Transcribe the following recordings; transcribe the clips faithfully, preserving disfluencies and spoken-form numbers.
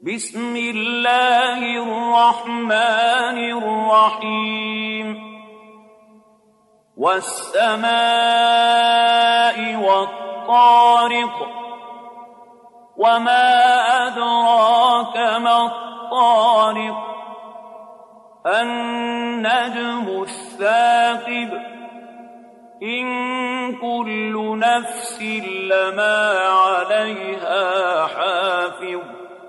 بسم الله الرحمن الرحيم والسماء والطارق وما أدراك ما الطارق النجم الثاقب إن كل نفس لما عليها حافظ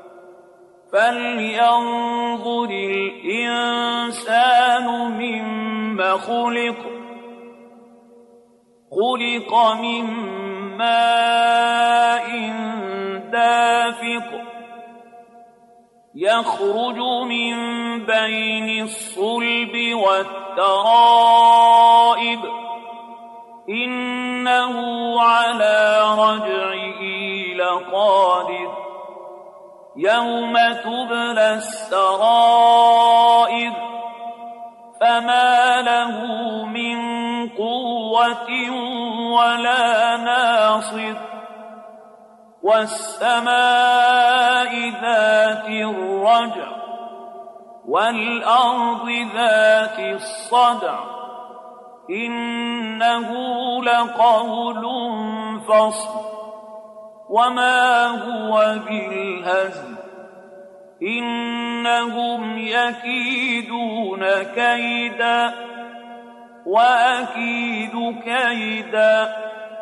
فلينظر الإنسان مما خلق خلق من ماء دافق يخرج من بين الصلب والترائب إنه على رجعه لقادر يوم تبلى السرائر فما له من قوة ولا ناصر والسماء ذات الرجع والأرض ذات الصدع إنه لقول فصل وما هو بالهزل إنهم يكيدون كيدا وأكيد كيدا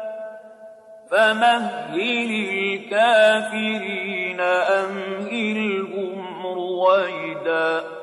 فمهل الكافرين أمهلهم رويدا.